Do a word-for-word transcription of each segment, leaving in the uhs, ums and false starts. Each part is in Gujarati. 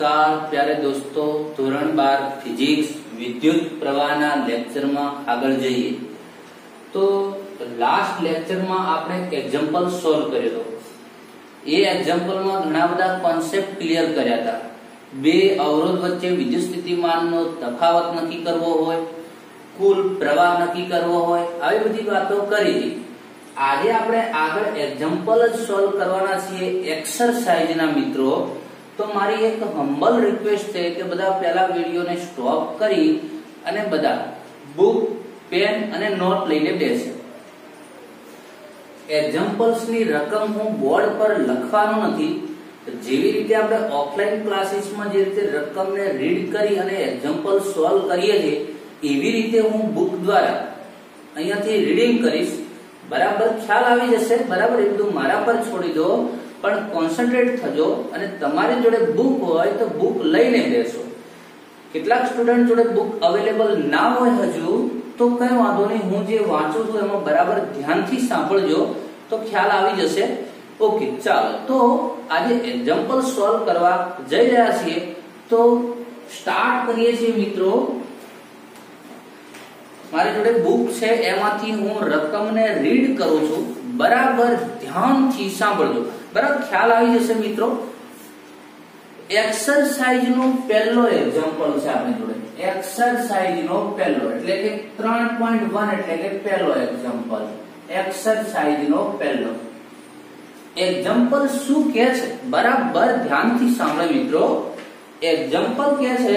नमस्कार प्यारे दोस्तों, ધોરણ બાર ફિઝિક્સ વિદ્યુત પ્રવાહના લેક્ચરમાં આગળ જઈએ તો લાસ્ટ લેક્ચરમાં આપણે એક્ઝામ્પલ સોલ્વ કર્યો. એ એક્ઝામ્પલમાં ઘણા બધા કોન્સેપ્ટ ક્લિયર કર્યા હતા. બે અવરોધ વચ્ચે વિદ્યુત સ્થિતિમાનનો તફાવત નક્કી કરવો હોય, કુલ પ્રવાહ નક્કી કરવો હોય, આવી બધી વાતો કરી હતી. આજે આપણે આગળ એક્ઝામ્પલ જ સોલ્વ કરવાના છીએ એક્સરસાઇઝના મિત્રો. તો મારી એક હમ્બલ રિક્વેસ્ટ છે કે બધા પહેલા વિડિયોને સ્ટોપ કરી અને બધા બુક, પેન અને નોટ લઈને બેસે. એક્ઝામ્પલ્સ ની રકમ હું બોર્ડ પર લખવાનો નથી. જેવી રીતે આપણે ઓફલાઈન ક્લાસીસમાં જે રીતે રકમને રીડ કરી અને એક્ઝામ્પલ સોલ્વ કરીએ છીએ એવી રીતે હું બુક દ્વારા અહીંયાથી રીડિંગ કરીશ. બરાબર ખ્યાલ આવી જશે. બરાબર એ બધું મારા પર છોડી દો, પણ કોન્સન્ટ્રેટ થજો અને તમારી જોડે બુક હોય તો બુક લઈને બેસો. કેટલાક સ્ટુડન્ટ જોડે બુક અવેલેબલ ના હોય હજુ તો કઈ વાંધો નહીં, હું જે વાંચું છું એમાં બરાબર ધ્યાનથી સાંભળજો તો ખ્યાલ આવી જશે. ઓકે, ચાલો તો આજે એક્ઝામ્પલ સોલ્વ કરવા જઈ રહ્યા છીએ તો સ્ટાર્ટ કરીએ છીએ મિત્રો. મારી જોડે બુક છે, એમાંથી હું રકમને રીડ કરું છું. બરાબર ધ્યાનથી સાંભળજો, બરાબર ખ્યાલ આવી જશે મિત્રો. એક્સરસાઇઝ નો પહેલો એક્ઝામ્પલ છે આપણી જોડે. એક્સરસાઇઝ નો પહેલો એટલે કે ત્રણ પોઈન્ટ વન એટલે કે પહેલો એક્ઝામ્પલ. એક્સરસાઇઝ નો પહેલો એક્ઝામ્પલ શું કહે છે? બરાબર ધ્યાનથી સાંભળો મિત્રો. એક્ઝામ્પલ કહે છે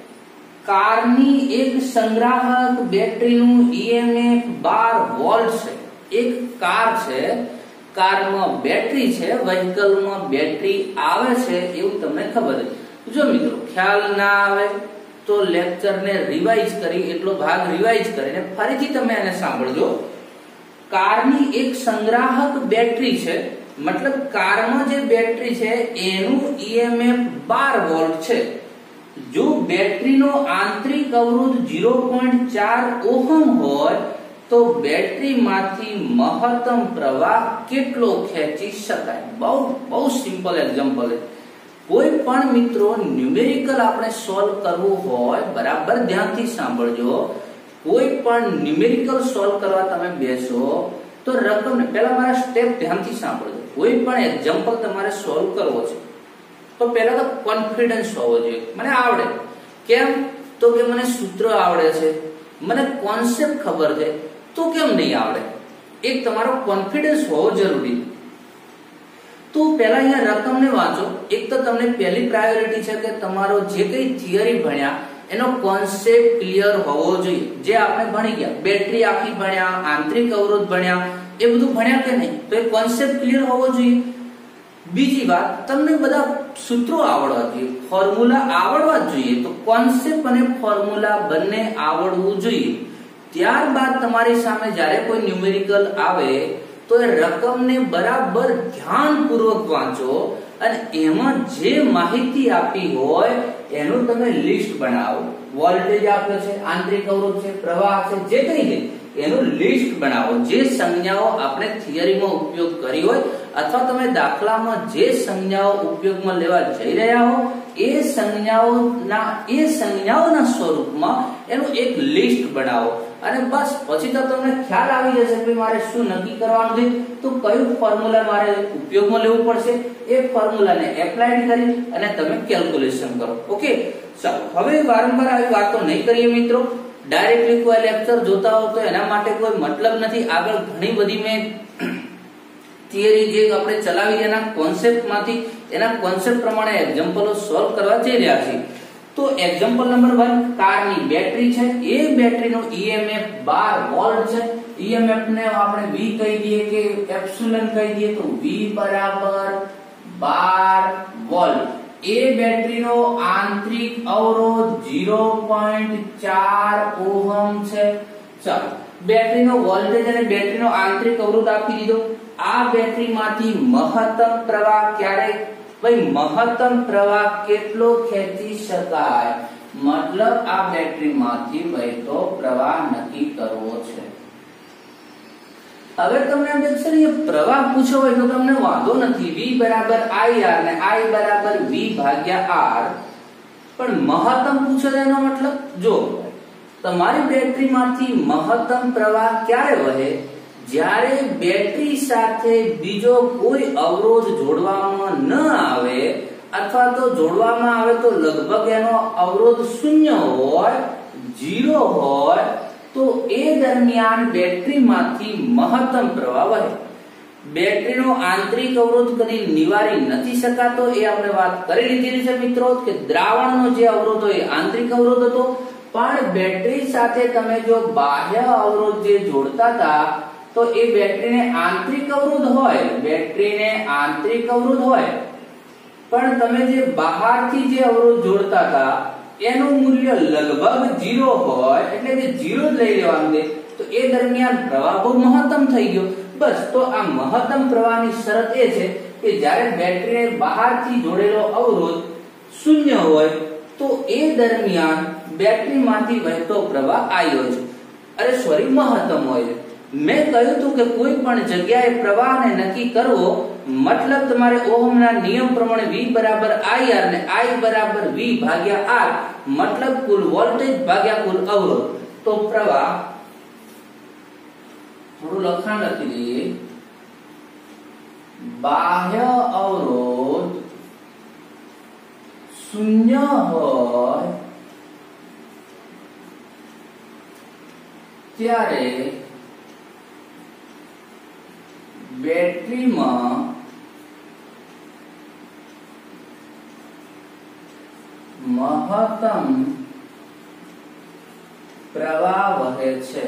કારની એક સંગ્રાહક બેટરીનું ઈએમએફ બાર વોલ્ટ છે. એક કાર છે, કારમાં બેટરી છે, વ્હીકલમાં બેટરી આવે છે એવું તમને ખબર છે. જો મિત્રો ખ્યાલ ના આવે તો લેક્ચરને રિવાઇઝ કરી એટલો ભાગ રિવાઇઝ કરીને ફરીથી તમે એને સાંભળજો. કારની એક સંગ્રાહક બેટરી છે, મતલબ કારમાં જે બેટરી છે એનું ઈએમએફ બાર વોલ્ટ છે. જો બેટરીનો આંતરિક અવરોધ ઝીરો પોઈન્ટ ચાર ઓહમ હોય તો બેટરીમાંથી મહત્તમ પ્રવાહ કેટલો ખેંચી શકાય? બહુ બહુ સિમ્પલ એક્ઝામ્પલ છે. કોઈ પણ મિત્રો ન્યુમેરિકલ આપણે સોલ્વ કરવું હોય, બરાબર ધ્યાનથી સાંભળજો. કોઈ પણ ન્યુમેરિકલ સોલ્વ કરવા તમે બેસો તો રકમને પહેલા મારા સ્ટેપ ધ્યાનથી સાંભળજો. કોઈ પણ એક્ઝામ્પલ તમારે સોલ્વ કરવો છે તો પહેલા તો કોન્ફિડન્સ હોવો જોઈએ. મને આવડે કેમ? તો કે મને સૂત્ર આવડે છે, મને કોન્સેપ્ટ ખબર છે, તો કેમ નહીં આવડે? એક તમારો કોન્ફિડન્સ હોવો જરૂરી. તો પહેલા અહીંયા રકમને વાંચો. એક તો તમને પહેલી પ્રાયોરિટી છે કે તમારો જે કઈ થિયરી ભણ્યા એનો કોન્સેપ્ટ ક્લિયર હોવો જોઈએ. જે આપણે ભણી ગયા, બેટરી આખી ભણ્યા, આંતરિક અવરોધ ભણ્યા, એ બધું ભણ્યા કે નહીં? તો એ કોન્સેપ્ટ ક્લિયર હોવો જોઈએ. બીજી વાત, તમને બધા સૂત્રો આવડવા જોઈએ, ફોર્મ્યુલા આવડવા જોઈએ. તો કોન્સેપ્ટ અને ફોર્મ્યુલા બંને આવડવું જોઈએ. ત્યારબાદ તમારી સામે જ્યારે કોઈ ન્યુમેરિકલ આવે તો એ રકમને બરાબર ધ્યાનપૂર્વક વાંચો અને એમાં જે માહિતી આપી હોય એનું તમે લિસ્ટ બનાવો. વોલ્ટેજ આપ્યો છે, આંતરિક અવરોધ છે, પ્રવાહ છે, જે કંઈ છે એનું લિસ્ટ બનાવો. જે સંજ્ઞાઓ આપણે થિયરીમાં ઉપયોગ કરી હોય અથવા તમે દાખલામાં જે સંજ્ઞાઓ ઉપયોગમાં લેવા જઈ રહ્યા હો એ સંજ્ઞાઓના એ સંજ્ઞાઓના સ્વરૂપમાં એનું એક લિસ્ટ બનાવો. અને બસ પછી તો તમને ખ્યાલ આવી જશે કે મારે શું નક્કી કરવાનું છે, તો કયું ફોર્મ્યુલા મારે ઉપયોગમાં લેવું પડશે. એ ફોર્મ્યુલાને એપ્લાય કરી અને તમે કેલ્ક્યુલેશન કરો. ઓકે, ચાલો હવે વારંવાર આવી વાતો નહીં કરીએ મિત્રો. ડાયરેક્ટલી કોઈ લેક્ચર જોતા હો તો એના માટે કોઈ મતલબ નથી. આગળ ઘણી બધી મેં થિયરી જે આપણે ચલાવી એના કોન્સેપ્ટમાંથી એના કોન્સેપ્ટ પ્રમાણે એક્ઝામ્પલો સોલ્વ કરવા જઈ રહ્યા છીએ. તો એક્ઝામ્પલ નંબર વન, કારની બેટરી છે, એ બેટરીનો ઈએમએફ બાર વોલ્ટ છે. ઈએમએફ ને આપણે V કહી દઈએ કે એપ્સિલોન કહી દઈએ તો V બરાબર બાર વોલ્ટ. એ બેટરીનો આંતરિક અવરોધ ઝીરો પોઈન્ટ ચાર ઓહમ છે. ચાલો બેટરીનો વોલ્ટેજ અને બેટરીનો આંતરિક અવરોધ આપી દીધો. આ બેટરીમાંથી મહત્તમ પ્રવાહ ક્યારે ભાઈ મહત્તમ પ્રવાહ કેટલો ખેંચી શકાય? મતલબ આ બેટરીમાંથી વહેતો પ્રવાહ નક્કી કરવો છે. હવે તમને એમ છે ને પ્રવાહ પૂછો હોય તો તમને વાંધો નથી. V બરાબર I R ને I બરાબર V ભાગ્યા R પણ મહત્તમ પૂછે છે એનો મતલબ જો તમારી બેટરીમાંથી મહત્તમ પ્રવાહ ક્યારે વહે? જ્યારે બેટરી સાથે બીજો કોઈ અવરોધ જોડવામાં ન આવે અથવા તો જોડવામાં આવે તો લગભગ એનો અવરોધ શૂન્ય હોય, ઝીરો હોય, તો એ દરમિયાન બેટરીમાંથી મહત્તમ પ્રવાહ વહે. બેટરીનો આંતરિક અવરોધ કદી નિવારી નથી શકાતો, એ આપણે વાત કરી લીધી છે મિત્રો કે દ્રાવણનો જે અવરોધ હોય આંતરિક અવરોધ હતો, પણ બેટરી સાથે તમે જો બાહ્ય અવરોધ જે જોડતા હતા તો એ બેટરીને આંતરિક અવરોધ હોય, બેટરીને આંતરિક અવરોધ હોય, પણ તમે જે બહારથી જે અવરોધ જોડતા હતા એનું મૂલ્ય લગભગ ઝીરો હોય, એટલે કે ઝીરો જ લઈ લેવાનું છે, તો એ દરમિયાન પ્રવાહ બહુ મહત્તમ થઈ ગયો. બસ તો આ મહત્તમ પ્રવાહની શરત એ છે કે જ્યારે બેટરીને બહારથી જોડેલો અવરોધ શૂન્ય હોય તો એ દરમિયાન બેટરીમાંથી વહેતો પ્રવાહ આયો છે, અરે સોરી મહત્તમ હોય છે. મેં કહ્યું હતું કે કોઈ પણ જગ્યાએ પ્રવાહને નક્કી કરવો મતલબ તમારે ઓહમના નિયમ પ્રમાણે V બરાબર I R ને I બરાબર V ભાગ્યા R, મતલબ કુલ વોલ્ટેજ ભાગ્યા કુલ અવરોધ. તો પ્રવાહ થોડું લખાણ લખી દઈએ, બાહ્ય અવરોધ શૂન્ય હોય ત્યારે બેટરીમાં મહત્તમ પ્રવાહ વહે છે.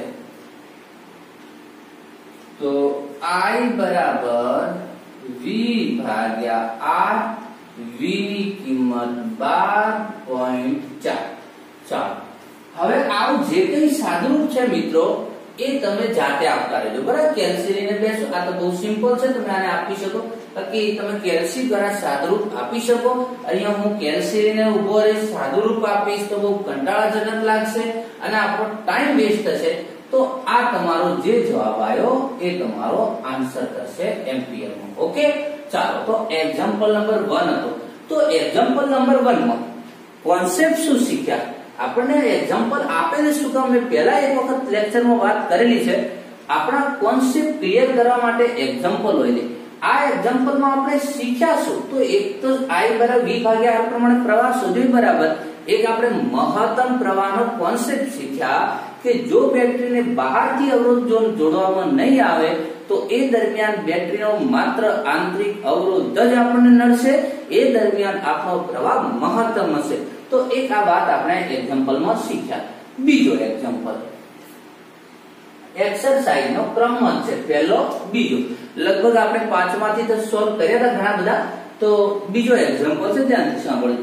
તો I બરાબર V ભાગ્યા R, V ની કિંમત બાર પોઈન્ટ ચાર. ચાલો હવે આવું જે કઈ સાદુરૂપ છે મિત્રો એ તમે જાતે આપતા રહેજો, બરાબર. કેલ્સી લઈને બેસો, આ તો બહુ સિમ્પલ છે, તમે આને આપી શકો કે તમે કેલ્સી દ્વારા સાદુરૂપ આપી શકો. અહીંયા હું કેલ્સી લઈને ઉભો રહીશ, સાદુરૂપ આપીશ તો બહુ કંટાળાજનક લાગશે અને આપણો ટાઈમ વેસ્ટ થશે. તો આ તમારો જે જવાબ આવ્યો એ તમારો આન્સર થશે એમ્પિયરમાં. ઓકે, ચાલો તો એક્ઝામ્પલ નંબર વન હતો. તો એક્ઝામ્પલ નંબર વન માં કોન્સેપ્ટ શું શીખ્યા? આપણને એક્ઝામ્પલ આપેલું શું કામ? મેં પહેલા એક વખત લેક્ચરમાં વાત કરેલી છે. આપણા કોન્સેપ્ટ ક્લિયર કરવા માટે એક્ઝામ્પલ હોય છે. આ એક્ઝામ્પલમાં આપણે શીખ્યા શું? તો એક તો I બરાબર V ભાગ્યા R પ્રમાણે પ્રવાહ શોધ્યો, બરાબર. એક આપણે મહત્તમ પ્રવાહનો કોન્સેપ્ટ શીખ્યા કે જો બેટરીને બહારથી અવરોધ જોડવામાં નહીં આવે તો એ દરમિયાન બેટરીનો માત્ર આંતરિક અવરોધ જ આપણને નડશે, એ દરમિયાન આપણો પ્રવાહ મહત્તમ હશે. તો એક આ વાત આપણે એક્ઝામ્પલમાં શીખ્યા. બીજો એક્ઝામ્પલ એક્સરસાઇઝ નો ક્રમ છે, પહેલો બીજો, લગભગ આપણે પાંચમાંથી તો સોલ્વ કર્યા હતા ઘણા બધા. તો બીજો એક્ઝામ્પલ છે, ધ્યાનથી સાંભળજો.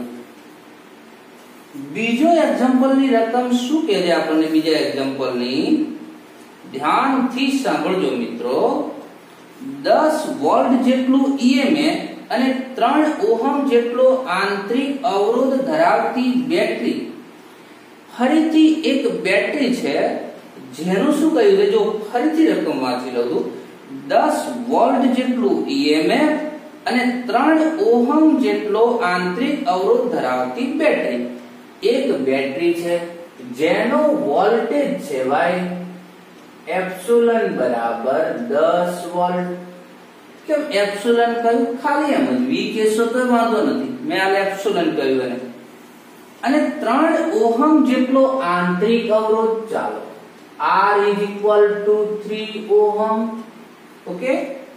બીજો એક્ઝામ્પલ ની રકમ શું કહે છે આપણને? બીજા એક્ઝામ્પલ ની ધ્યાનથી સાંભળજો મિત્રો. દસ વોલ્ટ જેટલું ઈએમએફ અને ત્રણ ઓહમ જેટલો આંતરિક અવરોધ ધરાવતી બેટરી. ફરીથી એક બેટરી છે જેનું શું કહ્યું છે? જો ફરીથી રકમ વાંચી લઉં છું, દસ વોલ્ટ જેટલું ઈએમએફ અને ત્રણ ઓહમ જેટલો આંતરિક અવરોધ ધરાવતી બેટરી. એક બેટરી છે જેનો વોલ્ટેજ છે ભાઈ એપ્સિલોન બરાબર દસ વોલ્ટ. કેમ એપ્સિલોન કહ્યું? ખાલી એમ જ વી કેસો તો વાંધો નથી, મેં આ એપ્સિલોન કહ્યું એને. અને ત્રણ ઓહમ જેટલો આંતરિક અવરોધ. ચાલો R is equal to three ohm. Okay,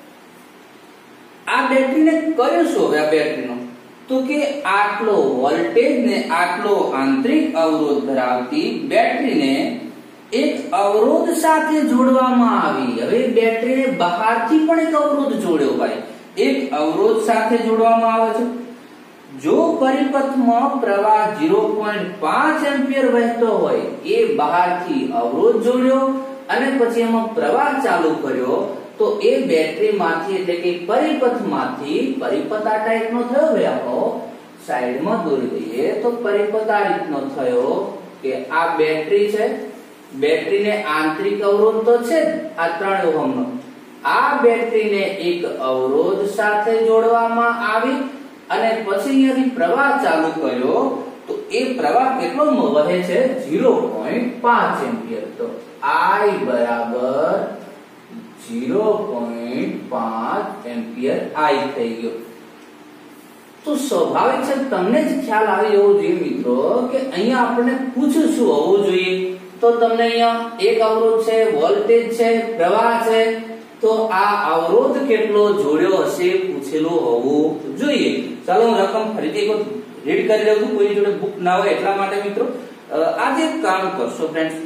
આ બેટરીને કયો શું હવે? આ બેટરીનો તો કે આટલો વોલ્ટેજ ને આટલો આંતરિક અવરોધ ધરાવતી બેટરીને એક અવરોધ સાથે જોડવામાં આવી. હવે બેટરીને બહારથી પણ એક અવરોધ જોડ્યો ભાઈ, એક અવરોધ સાથે જોડવામાં આવે છે. જો પરિપથમાં પ્રવાહ ઝીરો પોઈન્ટ પાંચ એમ્પિયર વહેતો હોય, એ બહારથી અવરોધ જોડ્યો અને પછી એમાં પ્રવાહ ચાલુ કર્યો, તો એ બેટરીમાંથી એટલે કે પરિપથમાંથી, પરિપથ આ ટાઈપનો થયો ભાઈ, આપણો સાઈડમાં દોરી દઈએ તો પરિપથ આ રીતનો થયો કે આ બેટરી છે, બેટરીને આંતરિક અવરોધ તો છે જ આ ત્રણ ઓહમનો. આ બેટરીને એક અવરોધ સાથે જોડવામાં આવી અને પછી અહીંયાથી પ્રવાહ ચાલુ કર્યો, તો એ પ્રવાહ કેટલો વહે છે ઝીરો પોઈન્ટ પાંચ એમ્પિયર. તો I બરાબર ઝીરો પોઈન્ટ પાંચ એમ્પિયર I થઈ ગયો. તો સ્વાભાવિક છે તમને જ ખ્યાલ આવી જવો જોઈએ મિત્રો કે અહીંયા આપણને પૂછ્યું શું હોવું જોઈએ. તો તમને અહીંયા એક અવરોધ છે, વોલ્ટેજ છે, પ્રવાહ છે. તો આ અવરોધ કેટલો જોડ્યો હશે પૂછેલું હોવું જોઈએ. ચાલો હું રકમ ફરીથી એક રીડ કરી દઉં છું, કોઈ જોડે બુક ના હોય એટલા માટે મિત્રો. આજે એક કામ કરશો ફ્રેન્ડ્સ,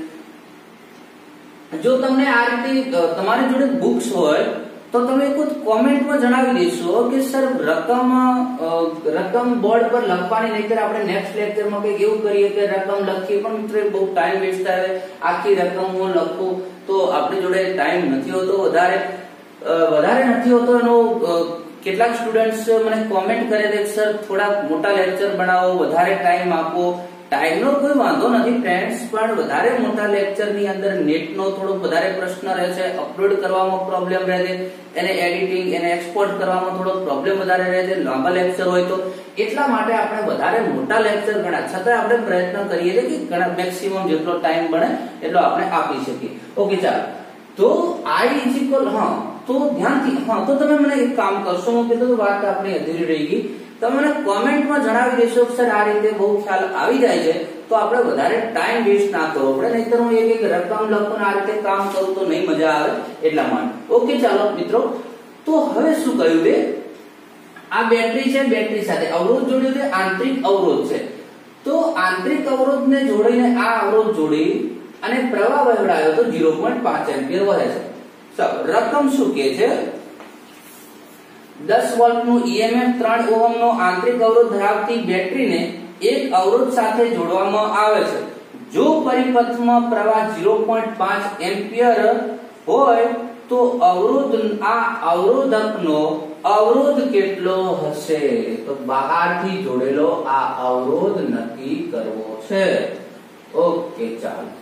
જો તમને આ રીતે તમારી જોડે બુક્સ હોય તો તમે કોઈ કોમેન્ટમાં જણાવી દેશો કે સર રકમ રકમ બોર્ડ પર લખવાની, નહીતર આપણે નેક્સ્ટ લેક્ચરમાં કંઈક એવું કરીએ કે રકમ લખીએ પણ મિત્રો બહુ ટાઈમ વેસ્ટ થાય. આખી રકમ હું લખું તો આપણી જોડે ટાઈમ નથી હોતો, વધારે વધારે નથી હોતો. એનો કેટલાક સ્ટુડન્ટ્સ મને કોમેન્ટ કરે છે સર થોડા મોટા લેક્ચર બનાવો, વધારે ટાઈમ આપો. ટાઈમનો કોઈ વાંધો નથી ફ્રેન્ડ્સ, પણ વધારે મોટા લેક્ચરની અંદર નેટનો થોડો વધારે પ્રશ્ન રહે છે, અપલોડ કરવામાં પ્રોબ્લેમ રહે છે, એને એડિટિંગ એને એક્સપોર્ટ કરવામાં થોડો પ્રોબ્લેમ વધારે રહે છે લાંબા લેક્ચર હોય તો. એટલા માટે આપણે વધારે મોટા લેક્ચર ગણા છતાં આપણે પ્રયત્ન કરીએ છીએ કે ઘણા મેક્સિમમ જેટલો ટાઈમ બને એટલો આપણે આપી શકીએ. ઓકે ચાલો, તો I ઇઝ ઇક્વલ હા તો ધ્યાનથી હા તો તમે મને એક કામ કરશો, હું કીધું વાત આપણી અધૂરી રહી ગઈ. તમે મને કોમેન્ટમાં જણાવી દેશો કે સર આ રીતે બહુ ખ્યાલ આવી જાય છે તો આપણે વધારે ટાઈમ વેસ્ટ ના કરવો પડે, નહીતર હું એક એક રકમ લખું આ રીતે કામ કરું તો નહીં મજા આવે એટલા માટે. ઓકે ચાલો મિત્રો, તો હવે શું કહ્યું છે, આ બેટરી છે, બેટરી સાથે અવરોધ જોડ્યો છે, આંતરિક અવરોધ છે. તો આંતરિક અવરોધને જોડીને આ અવરોધ જોડી અને પ્રવાહ વહેવડાયો તો ઝીરો પોઈન્ટ પાંચ એમ્પિયર વહે છે. ચાલો રકમ શું કે છે, દસ વોલ્ટ નું ઈએમએફ ત્રણ ઓહમ નો આંતરિક અવરોધ ધરાવતી બેટરીને એક અવરોધ સાથે જોડવામાં આવે છે. જો પરિપથમાં પ્રવાહ ઝીરો પોઈન્ટ પાંચ એમ્પિયર હોય તો અવરોધ આ અવરોધકનો અવરોધ કેટલો હશે. તો બહારથી જોડેલો આ અવરોધ નક્કી કરવો છે. ઓકે ચાલો,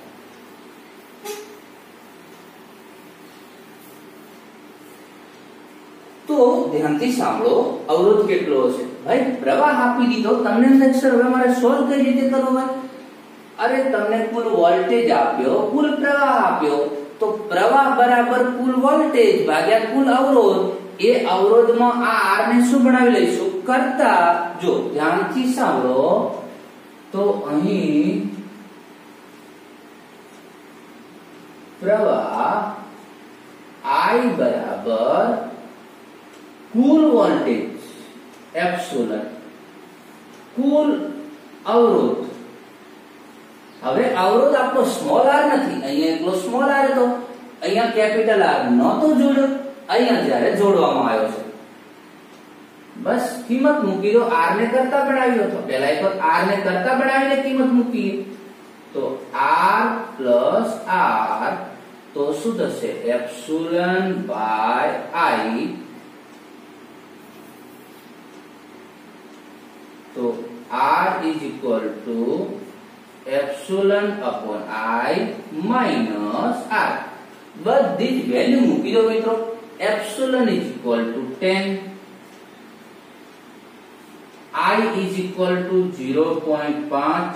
તો ધ્યાનથી સાંભળો, અવરોધ કેટલો હશે. ભાઈ પ્રવાહ આપી દીધો, તમને સર હવે મારે સોલ્વ કઈ રીતે કરવો હોય. અરે તમને કુલ વોલ્ટેજ આપ્યો, કુલ પ્રવાહ આપ્યો, તો પ્રવાહ બરાબર કુલ વોલ્ટેજ ભાગ્યા કુલ અવરોધ. એ અવરોધમાં આ R ને શું બનાવી લઈશું કરતા. જો ધ્યાનથી સાંભળો, તો અહીં પ્રવાહ I બરાબર કુલ વોલ્ટેજ એપ્સિલોન કુલ અવરોધ. હવે અવરોધ આપણો સ્મોલ r નથી, અહીંયા એટલો સ્મોલ r હતો, અહીંયા કેપિટલ R નહોતો જોડ્યો, અહીંયા જ્યારે જોડવામાં આવ્યો છે બસ કિંમત મૂકી દો. r ને કરતા બનાવ્યો હતો, પહેલા એક વખત r ને કરતા બનાવીને કિંમત મૂકીએ તો r પ્લસ r તો શું થશે એપ્સિલોન બાય I. તો R is equal to epsilon upon I minus R. બધી જ વેલ્યુ મૂકી દો મિત્રો. epsilon is equal to ten, I is equal to zero point પાંચ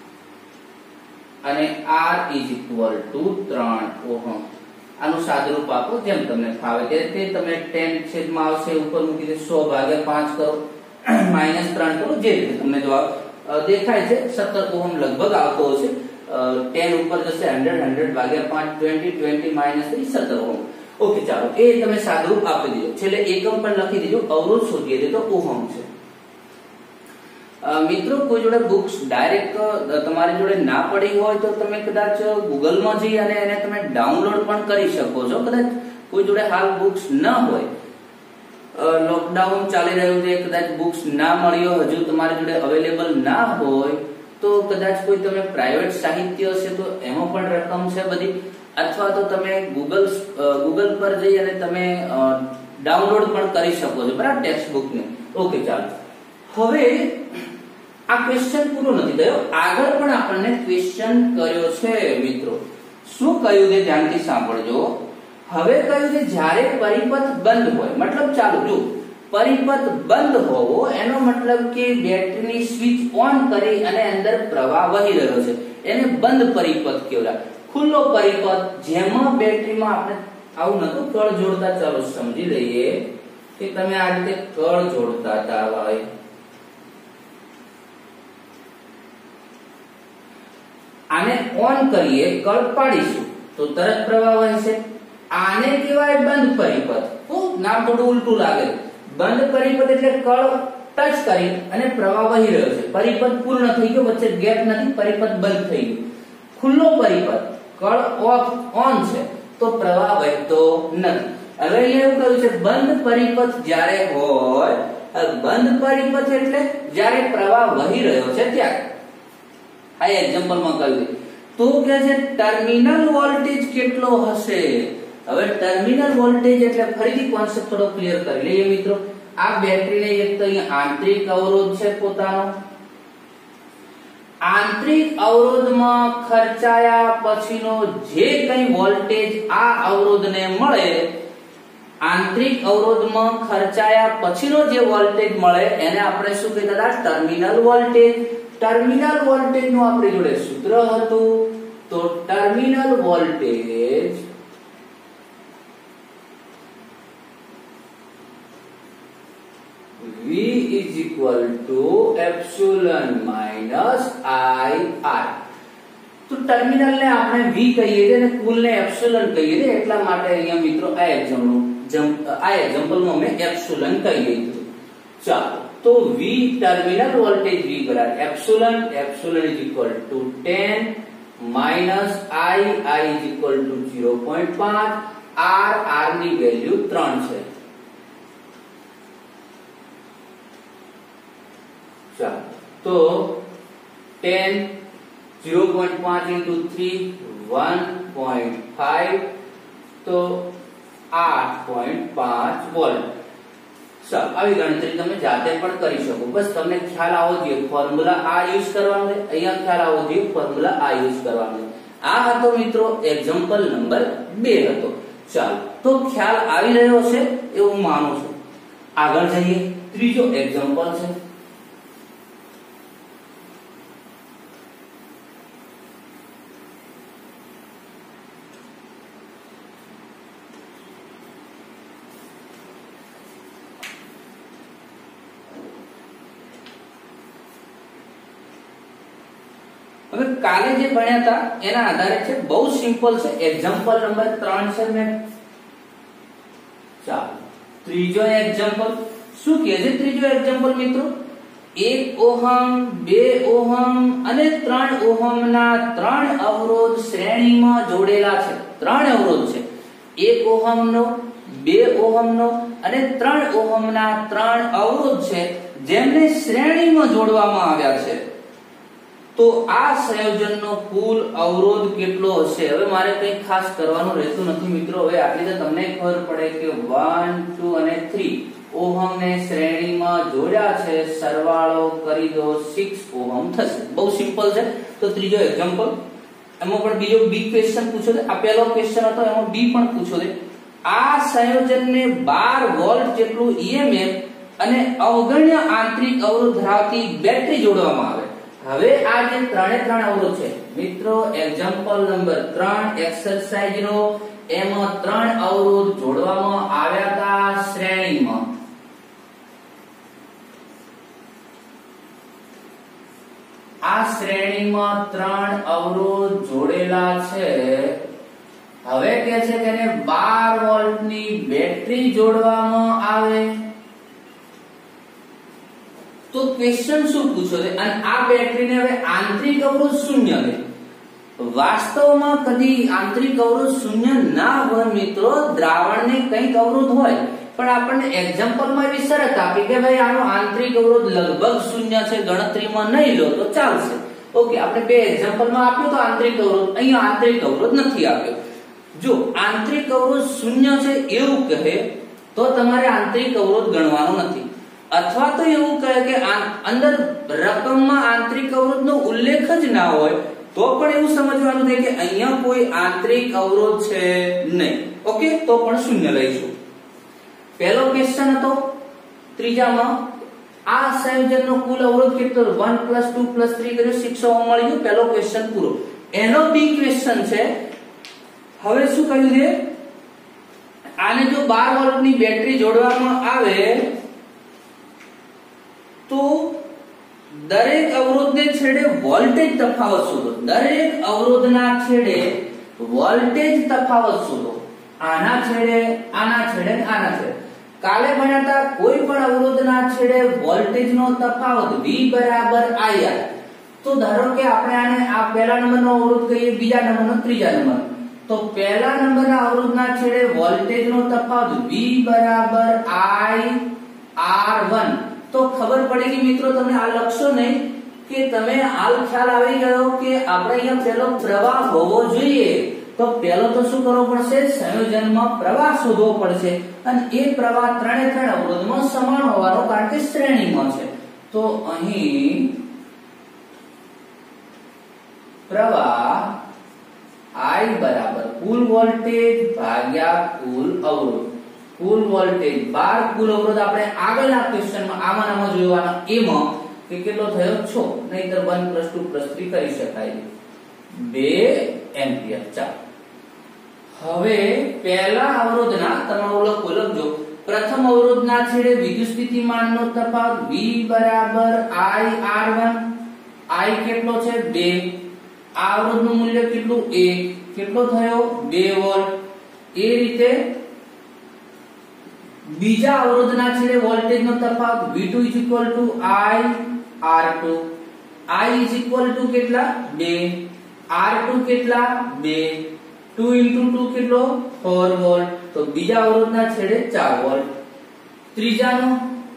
અને R is equal to ત્રણ ઓહમ. આનું સાદુરૂપ આપો જેમ તમને ફાવે તે તમે ten છેદમાં આવશે ઉપર મૂકી દે, સો ભાગ્યા પાંચ કરો, માઇનસ ત્રણ કરો, જે રીતે તમને જવાબ દેખાય છે સત્તર ઓહમ લગભગ આવતો હશે. ટેન ઉપર જશે હંડ્રેડ, હંડ્રેડ ભાગ્યા પાંચ ટ્વેન્ટી, ટ્વેન્ટી માઇનસ થ્રી સત્તર ઓહમ. ઓકે ચાલો, એ તમે સાદુરૂપ આપી દીધો. છેલ્લે એકમ પણ લખી દીધો, અવરોધ શોધીએ તો ઓહમ છે. મિત્રો કોઈ જોડે બુક્સ ડાયરેક્ટ તમારી જોડે ના પડી હોય તો તમે કદાચ ગૂગલમાં જઈ અને એને તમે ડાઉનલોડ પણ કરી શકો છો. કદાચ કોઈ જોડે હાલ બુક્સ ન હોય, લોકડાઉન ચાલી રહ્યું છે, કદાચ બુક્સ ના મળ્યો હજુ તમારી જોડે અવેલેબલ ના હોય તો કદાચ કોઈ તમે પ્રાઇવેટ સાહિત્ય હશે તો એમાં પણ રકમ છે બધી, અથવા તો તમે ગૂગલ ગૂગલ પર જઈ અને તમે ડાઉનલોડ પણ કરી શકો છો બરાબર ટેક્સ્ટ બુક ને. ઓકે ચાલો, હવે આ ક્વેશ્ચન પૂરો નથી થયો, આગળ પણ આપણને ક્વેશ્ચન કર્યો છે મિત્રો. શું કહ્યું છે ધ્યાનથી સાંભળજો. હવે કહ્યું છે જ્યારે પરિપથ બંધ હોય, મતલબ ચાલો જો પરિપથ બંધ હોવો એનો મતલબ કે બેટરીની સ્વિચ ઓન કરી અને અંદર પ્રવાહ વહી રહ્યો છે એને બંધ પરિપથ કહેવાય. ખુલ્લો પરિપથ જેમાં બેટરીમાં આપણે આવું નતું કળ જોડતા, ચાલો સમજી લઈએ કે તમે આ રીતે કળ જોડતા હતા ભાઈ. આને ઓન કરીએ, કળ પાડીશું તો તરત પ્રવાહ વહેશે. આને કહેવાય બંધ પરિપથ. નામ થોડું ઉલટું લાગે. બંધ પરિપથ એટલે કળ ટચ કરી અને પ્રવાહ વહી રહ્યો છે, પરિપથ પૂર્ણ થઈ ગયો, વચ્ચે ગેપ નથી, પરિપથ બંધ થઈ ગયો. ખુલ્લો પરિપથ કળ ઓફ ઓન છે તો પ્રવાહ વહેતો નથી. હવે એવું કહ્યું છે બંધ પરિપથ જ્યારે હોય, બંધ પરિપથ એટલે જ્યારે પ્રવાહ વહી રહ્યો છે ત્યારે. આ એક્ઝામ્પલ માં કહ્યું તો કે છે ટર્મિનલ વોલ્ટેજ કેટલો હશે. હવે ટર્મિનલ વોલ્ટેજ એટલે ફરીથી કોન્સેપ્ટ થોડો ક્લિયર કરી લઈએ મિત્રો. આ બેટરીને એક તો અહીંયા આંતરિક અવરોધ છે પોતાનો, આંતરિક અવરોધમાં ખર્ચાયા પછીનો જે કંઈ વોલ્ટેજ આ અવરોધને મળે, આંતરિક અવરોધમાં ખર્ચાયા પછીનો જે વોલ્ટેજ મળે એને આપણે શું કહેતા હતા? Terminal voltage. ટર્મિનલ વોલ્ટેજ નું આપણી જોડે સૂત્ર હતું, તો terminal voltage V is equal to epsilon minus I R. તો ટર્મિનલ ને આપણે V કહીએ છીએ અને કુલ ને એપ્સિલોન કહીએ છીએ, એટલા માટે અહીંયા મિત્રો આ એક્ઝામ્પલ આ એક્ઝામ્પલમાં મેં એપ્સિલોન કહી દીધું. ચાલો તો V ટર્મિનલ વોલ્ટેજ V બરાબર epsilon, epsilon is equal to ten minus I, I is equal to zero point five, R, R ની વેલ્યુ ત્રણ છે. ચાલો તો ten, zero point five into three, one point five, તો આઠ point five વોલ્ટ. ચાલો આવી ગણતરી તમે જાતે પણ કરી શકો, બસ તમને ખ્યાલ આવવો જોઈએ ફોર્મ્યુલા આ યુઝ કરવાનો છે, અહીંયા ખ્યાલ આવવો જોઈએ ફોર્મ્યુલા આ યુઝ કરવાનો છે. આ હતો મિત્રો એક્ઝામ્પલ નંબર બે હતો. ચાલો તો ખ્યાલ આવી રહ્યો છે એવું માનું છું. આગળ જઈએ, ત્રીજો એક્ઝામ્પલ છે. હવે કાલે જે ભણ્યા હતા એના આધારે છે, બહુ સિમ્પલ છે. એક્ઝામ્પલ નંબર ત્રણ છે મેં. ચાલો ત્રીજો એક્ઝામ્પલ શું કહે છે? ત્રીજો એક્ઝામ્પલ મિત્રો, એક ઓહમ, બે ઓહમ અને ત્રણ ઓહમ ના ત્રણ અવરોધ શ્રેણીમાં જોડેલા છે. ત્રણ અવરોધ છે, એક ઓહમ નો, બે ઓહમ નો અને ત્રણ ઓહમ ના ત્રણ અવરોધ છે જેમને શ્રેણીમાં જોડવામાં આવ્યા છે. તો આ સંયોજનનો કુલ અવરોધ કેટલો હશે? હવે મારે કંઈ ખાસ કરવાનું રહેતું નથી મિત્રો. હવે આટલી તો તમને ખબર પડે કે one, two અને three ઓહમ ને શ્રેણીમાં જોડ્યા છે, સરવાળો કરી દો six ઓહમ થશે. બહુ સિમ્પલ છે. તો ત્રીજો એક્ઝામ્પલ, એમાં પણ બીજો બી ક્વેશ્ચન પૂછો છે. આ પહેલો ક્વેશ્ચન હતો એમાં બી પણ પૂછો છે. આ સંયોજનને બાર વોલ્ટ જેટલું ઈએમએફ અને અવગણ્ય આંતરિક અવરોધ ધરાવતી બેટરી જોડવામાં આવે. હવે આ જે ત્રણે ત્રણ અવરોધ છે મિત્રો, એક્ઝામ્પલ નંબર ત્રણ એક્સરસાઇઝ નો, એમાં ત્રણ અવરોધ જોડવામાં આવ્યા હતા શ્રેણીમાં. આ શ્રેણીમાં ત્રણ અવરોધ જોડેલા છે. હવે કે છે કે એને બાર વોલ્ટ ની બેટરી જોડવામાં આવે. તો ક્વેશ્ચન શું પૂછો છે? અને આ બેટરીને હવે આંતરિક અવરોધ શૂન્ય છે. વાસ્તવમાં કદી આંતરિક અવરોધ શૂન્ય ના હોય મિત્રો, દ્રાવણને કંઈક અવરોધ હોય, પણ આપણને એક્ઝામ્પલમાં એવી શરત આપી કે ભાઈ આનો આંતરિક અવરોધ લગભગ શૂન્ય છે, ગણતરીમાં નહીં લો તો ચાલશે. ઓકે, આપણે બે એક્ઝામ્પલમાં આપ્યું તો આંતરિક અવરોધ, અહીંયા આંતરિક અવરોધ નથી આપ્યો. જો આંતરિક અવરોધ શૂન્ય છે એવું કહે તો તમારે આંતરિક અવરોધ ગણવાનો નથી. અથવા તો એવું કહે કે અંદર રકમમાં આંતરિક અવરોધનો ઉલ્લેખ જ ના હોય તો પણ એવું સમજવાનું છે કે અહીંયા કોઈ આંતરિક અવરોધ છે નહીં. ઓકે, તો પણ શૂન્ય લઈશું. પહેલો ક્વેશ્ચન હતો ત્રીજામાં આ સંયોજનનો કુલ અવરોધ કેટલો one plus two plus three કર્યો six ઓહમ મળી ગયું. પહેલો ક્વેશ્ચન પૂરો. એનો બી ક્વેશ્ચન છે. હવે શું કહ્યું છે, આને જો બાર વોલ્ટની બેટરી જોડવામાં આવે તો દરેક અવરોધને છેડે વોલ્ટેજ તફાવત શોધો. દરેક અવરોધના છેડે વોલ્ટેજ તફાવત શોધો. આના છેડે, આના છેડે, આના છેડે. કાલે ભણ્યા હતા કોઈ પણ અવરોધના છેડે વોલ્ટેજનો તફાવત V બરાબર I R. તો ધારો કે આપણે આને આ પહેલા નંબરનો અવરોધ કહીએ, બીજા નંબરનો, ત્રીજા નંબર. તો પહેલા નંબરના અવરોધના છેડે વોલ્ટેજનો તફાવત V બરાબર I R one. તો ખબર પડી કે મિત્રો તમે આ લખશો નહીં કે તમે હાલ ખ્યાલ આવી ગયો કે આપણે અહીંયા પહેલો પ્રવાહ હોવો જોઈએ. તો પહેલો તો શું કરવો પડશે, સંયોજનમાં પ્રવાહ શોધવો પડશે અને એ પ્રવાહ ત્રણે ત્રણ અવરોધમાં સમાન હોવાનો, કારણ કે શ્રેણીમાં છે. તો અહીં પ્રવાહ I બરાબર કુલ વોલ્ટેજ ભાગ્યા કુલ અવરોધ. કુલ વોલ્ટેજ બાર, કુલ અવરોધ આપણે આગળના ક્વેશ્ચનમાં આમાં આમાં જોવાના, એમાં કે કેટલો થયો છ, નહીતર one plus two plus three કરી શકાય, બે એમ્પિયર. ચાલો હવે પહેલા અવરોધના તમારો લખો, લખજો. પ્રથમ અવરોધના છેડે વિદ્યુત સ્થિતિમાનનો તફાવત V બરાબર I R one. I કેટલો છે, બે. આ અવરોધનું મૂલ્ય કેટલું, એક. કેટલો થયો, બે વોલ્ટ. એ રીતે બીજા અવરોધના છેડે વોલ્ટેજનો તફાવત V two is equal to I R two. I is equal to કેટલા, બે. R two કેટલા, બે. two into two કેટલો, four વોલ્ટ. તો બીજા અવરોધના છેડે ચાર વોલ્ટ. ત્રીજાનો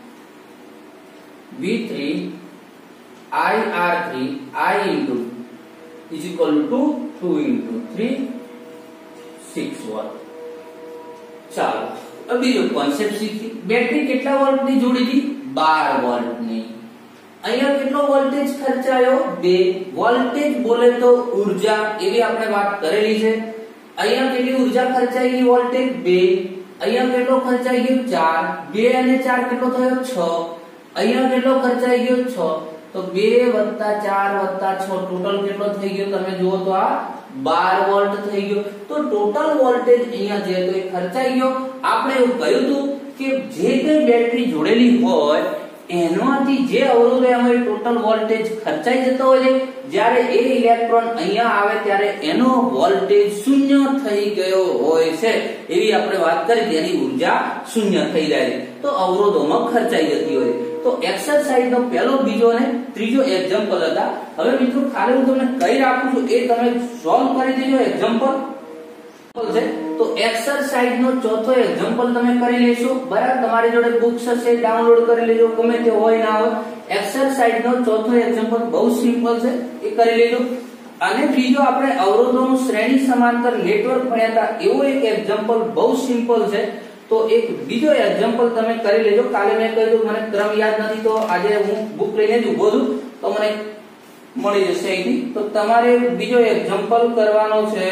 V three I R three I into is equal to two into three, six volt. ચાલો अब બીજો કોન્સેપ્ટ શીખી. બેટરી કેટલા વોલ્ટની જોડી હતી, બાર વોલ્ટની. અહીંયા કેટલો વોલ્ટેજ ખર્ચાયો, બે. વોલ્ટેજ બોલે તો ઊર્જા, એવી આપણે વાત કરેલી છે. અહીંયા કેટલી ઊર્જા ખર્ચાઈ ગઈ, વોલ્ટેજ બે. અહીંયા કેટલો ખર્ચાઈ ગયો, ચાર. બે અને ચાર કેટલો થયો, છ. અહીંયા કેટલો ખર્ચાઈ ગયો, છ. તો બે વત્તા ચાર વત્તા છ ટોટલ કેટલો થઈ ગયો, તમે જુઓ તો આ બાર વોલ્ટ થઈ ગયો. તો ટોટલ વોલ્ટેજ અહીંયા જે તો એ ખર્ચાઈ ગયો. આપણે એવું કહ્યું હતું કે જે કઈ બેટરી જોડેલી હોય એનાથી જે અવરોધ એમાં ટોટલ વોલ્ટેજ ખર્ચાઈ જતો હોય છે, જ્યારે એ ઇલેક્ટ્રોન અહીંયા આવે ત્યારે એનો વોલ્ટેજ શૂન્ય થઈ ગયો હોય છે, એવી આપણે વાત કરી કે એની ઉર્જા શૂન્ય થઈ જાય છે. તો અવરોધોમાં ખર્ચાઈ જતી હોય. તો એક્સરસાઇઝ નો પહેલો, બીજો અને ત્રીજો એક્ઝામ્પલ હતા. હવે મિત્રો ખાલી હું તમને કહી રાખું છું, એ તમે સોલ્વ કરી દેજો. એક્ઝામ્પલ છે તો એક્સરસાઇઝ નો ચોથો એક્ઝામ્પલ તમે કરી લેશો. બરાબર, તમારી જોડે બુક્સ હશે, ડાઉનલોડ કરી લેજો, ગમે તે હોય ના હોય. એક્સરસાઇઝ નો ચોથો એક્ઝામ્પલ બહુ સિમ્પલ છે, એ કરી લેજો. અને બીજો આપણે અવરોધોનું શ્રેણી સમાંતર નેટવર્ક ભણ્યા હતા, એવો એક એક્ઝામ્પલ બહુ સિમ્પલ છે. તો એક બીજો એક્ઝામ્પલ તમે કરી લેજો. કાલે મેં કહ્યું મને ક્રમ યાદ નથી, તો આજે હું બુક લઈને જ ઉભો છું, તો મને મળી જશે અહીંથી. તો તમારે બીજો એક્ઝામ્પલ કરવાનો છે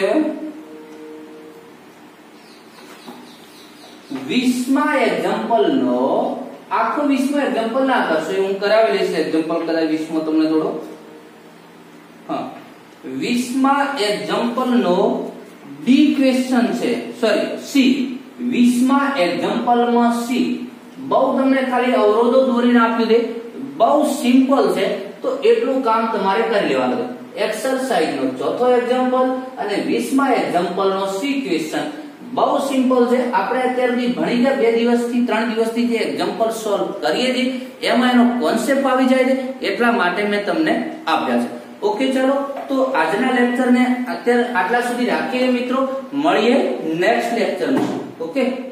વીસમા એક્ઝામ્પલ નો. આખો વીસમો એક્ઝામ્પલ ના કરશો, હું કરાવી લઈશ એક્ઝામ્પલ કદાચ વીસમો તમને થોડો. હા, વીસમા એક્ઝામ્પલ નો ડી ક્વેશ્ચન છે, સોરી સી. વીસમા એક્ઝામ્પલ માં સી. બહુ તમને ખાલી અવરોધો દોરીને આપ્યું છે, બહુ સિમ્પલ છે. તો એટલું કામ તમારે કરી લેવાનું. એક્સરસાઇઝ નો ચોથો એક્ઝામ્પલ અને વીસમા એક્ઝામ્પલ નો સી ક્વેશ્ચન બહુ સિમ્પલ છે. આપણે અત્યાર સુધી ભણી ગયા, બે દિવસથી ત્રણ દિવસથી જે એક્ઝામ્પલ સોલ્વ કરીએ છીએ એમાં એનો કોન્સેપ્ટ આવી જાય છે, એટલા માટે મેં તમને આપ્યા છે. ઓકે, ચલો તો આજના લેક્ચરને અત્યારે આટલા સુધી રાખીએ મિત્રો. મળીએ નેક્સ્ટ લેક્ચરમાં. ઓકે.